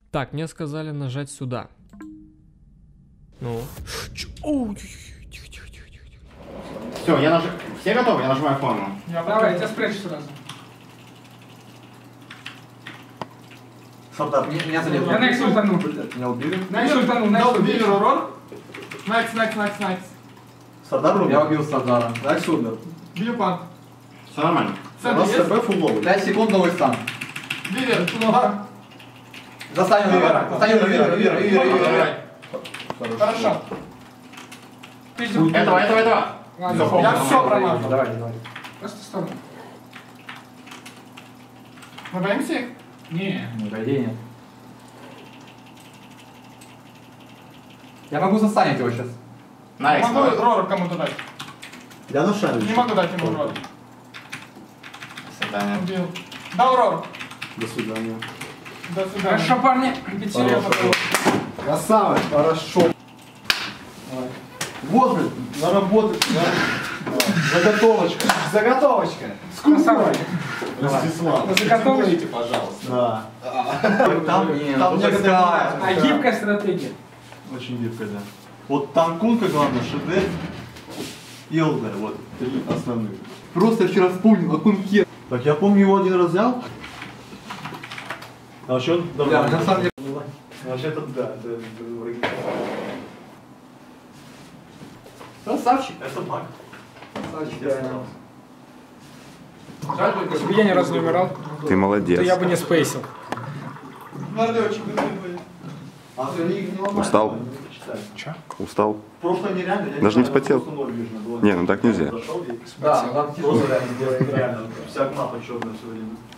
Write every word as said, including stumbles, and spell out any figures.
Так, мне сказали нажать сюда. Ну. Все, я нажимаю. Все готовы? Я нажимаю форму. Давай, я тебя спрячу сразу. Солдат, меня залезли. Я Некс ультанул. Меня убили. Некс ультанул, Некс убили. Некс, Некс, Некс, Некс. Сардар убил? Я убил Сардара. Дальше умер. Бью пан. Все нормально. У нас ТП фуловый. пять секунд новый стан. Вивер, нога. Застанем Вивера. Застанем Вивера, Вивера, Вивера, Вивера. Хорошо. Этого, этого, этого. Ладно, я все промазал. Давай, давай. Просто в сторону. Мы боимся их? Не. Не, по идее нет. Я могу застанить его сейчас. Найс. Могу рору кому-то дать. Я на шаре. Не могу дать ему рору. До свидания. Убил. Дал рору. До свидания. До свидания. Хорошо, парни. Пятеря потом. Красавец, хорошо. Вот, блин, наработать. Заготовочка. Заготовочка. Красавец. Ростислав. Заготовочка. Пожалуйста. Да. Там, там некоторые... А гибкая стратегия. Очень гибкая, да. Вот танкунка, главное, ШД и ЛД, вот, три основные. Просто я вчера вспомнил о кунке. Так, я помню, его один раз взял. А вообще он нормально. Да, на самом деле... Вообще это, да, это... Красавчик. Это маг. Красавчик, реально. Если бы я ни разу не умирал, Ты молодец. то я бы не спейсил. А ты не ломай. Устал? Че? Устал? Просто нереально. я Даже не знаю, вспотел? просто ноль видно было. Не, ну так нельзя. Зашел и- Да, там просто реально, реально. Вся окна почетная все время.